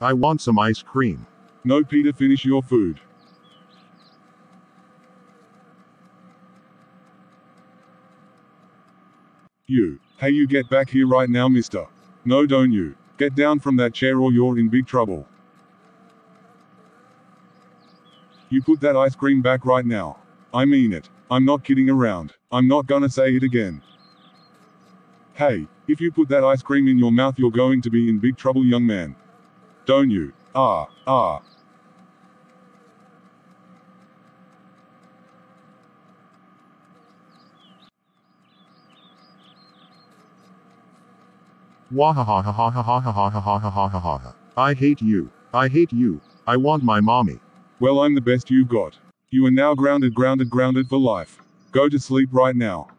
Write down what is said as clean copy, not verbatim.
I want some ice cream. No, Peter, finish your food. Hey, you get back here right now, mister. No, don't you. Get down from that chair or you're in big trouble. You put that ice cream back right now. I mean it. I'm not kidding around. I'm not gonna say it again. Hey, if you put that ice cream in your mouth, you're going to be in big trouble, young man. Don't you? Ah. Wahahahahahahahahahahaha. I hate you. I hate you. I want my mommy. Well, I'm the best you've got. You are now grounded for life. Go to sleep right now.